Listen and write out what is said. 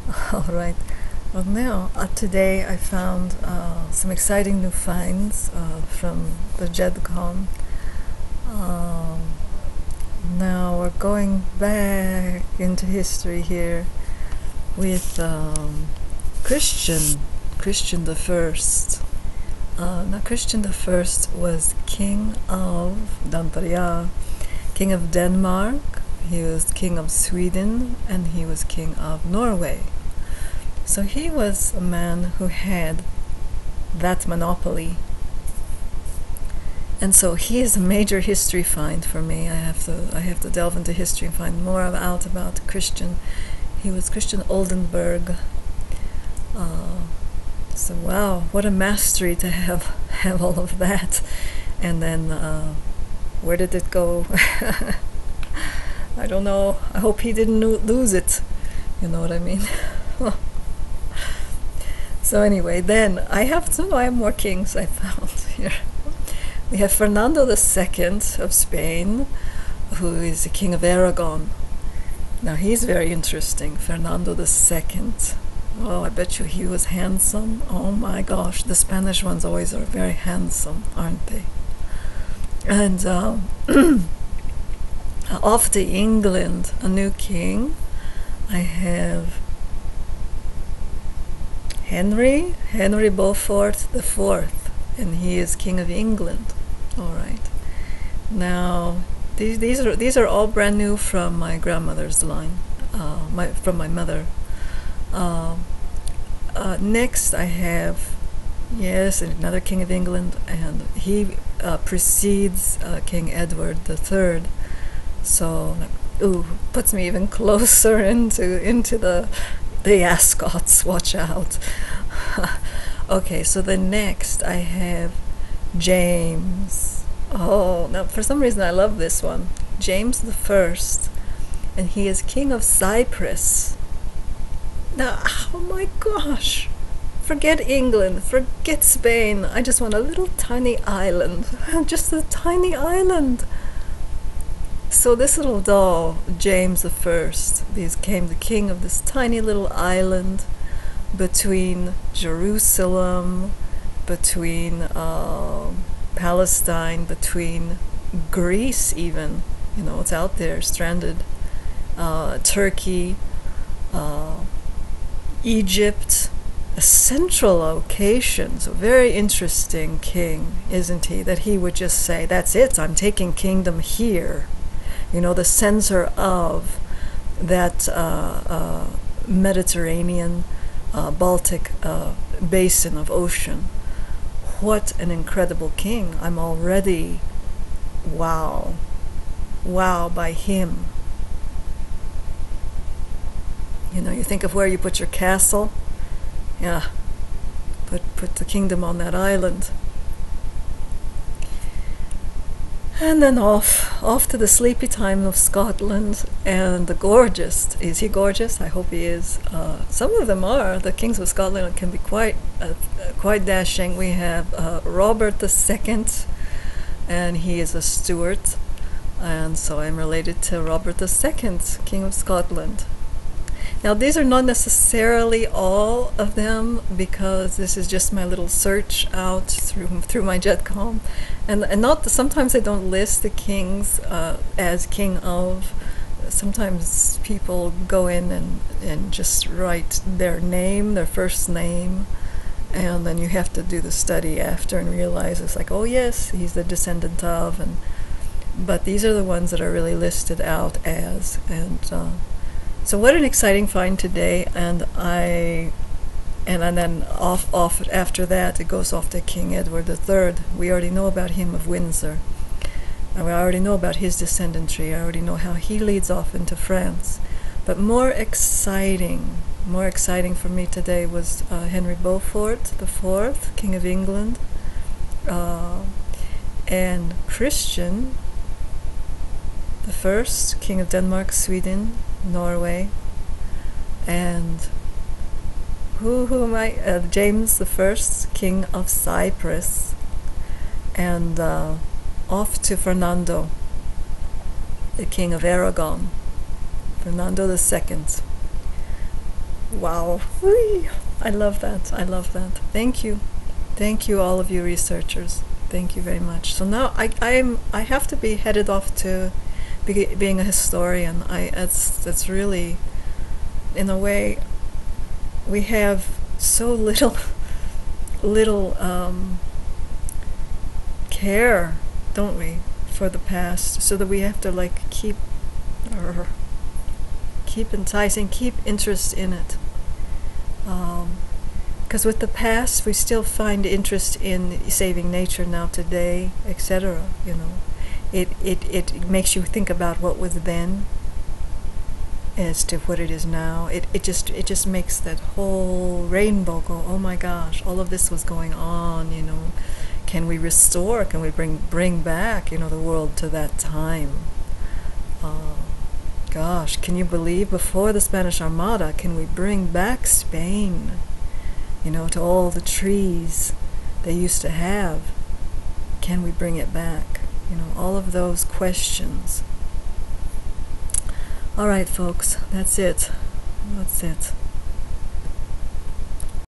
All right. Well, now, today I found some exciting new finds from the JedCom. Um, Now we're going back into history here with Christian the First. Now, Christian the First was king of king of Denmark. He was king of Sweden, and he was king of Norway. So he was a man who had that monopoly. And so he is a major history find for me. I have to delve into history and find more out about Christian. He was Christian Oldenburg. So wow, what a mastery to have all of that. And then where did it go? I don't know. I hope he didn't lose it. You know what I mean? So anyway, then I have more kings I found here. We have Fernando II of Spain, who is the king of Aragon. Now he's very interesting, Fernando II. Oh, I bet you he was handsome. Oh my gosh, the Spanish ones always are very handsome, aren't they? And off to England, a new king. I have Henry Beaufort IV, and he is king of England. All right. Now, these are all brand new from my grandmother's line, from my mother. Next, I have another king of England, and he precedes King Edward III. So, puts me even closer into the Ascots. Watch out. Okay, so the next I have James. Oh, now for some reason I love this one. James I, and he is king of Cyprus. Now, oh my gosh, forget England, forget Spain. I just want a little tiny island, just a tiny island. So this little doll, James I, became the king of this tiny little island between Jerusalem, between Palestine, between Greece even, it's out there, stranded, Turkey, Egypt, a central location. So very interesting king, isn't he? That he would just say, that's it, I'm taking kingdom here. The center of that Mediterranean, Baltic basin of ocean. What an incredible king. I'm already wow by him. You think of where you put your castle. Yeah, put the kingdom on that island. And then off to the sleepy time of Scotland, and the gorgeous. Is he gorgeous? I hope he is. Some of them are. The kings of Scotland can be quite dashing. We have Robert II, and he is a Stuart, and so I'm related to Robert II, King of Scotland. Now, these are not necessarily all of them, because this is just my little search out through my JedCom, and not sometimes I don't list the kings as king of. Sometimes people go in and just write their name, their first name, and then you have to do the study after and realize it's like, oh yes, he's the descendant of, but these are the ones that are really listed out as, and so what an exciting find today. And then off after that it goes off to King Edward III. We already know about him of Windsor, and we already know about his descendantry. I already know how he leads off into France. But more exciting for me today was Henry Beaufort IV, King of England, and Christian I, King of Denmark, Sweden, Norway, and who am I? James I, King of Cyprus, and off to Fernando, the King of Aragon, Fernando II. Wow. Whee! I love that. I love that. Thank you. Thank you, all of you researchers. Thank you very much. So now I have to be headed off to being a historian. That's really, in a way, we have so little care, don't we, for the past, so that we have to like keep enticing, keep interest in it. Because with the past, we still find interest in saving nature now today, etc. You know, it makes you think about what was then as to what it is now. It just makes that whole rainbow go, oh my gosh, all of this was going on. You know, can we restore? Can we bring back, you know, the world to that time? Gosh, can you believe, before the Spanish Armada, can we bring back Spain, you know, to all the trees they used to have? Can we bring it back? You know, all of those questions. All right, folks, that's it. That's it.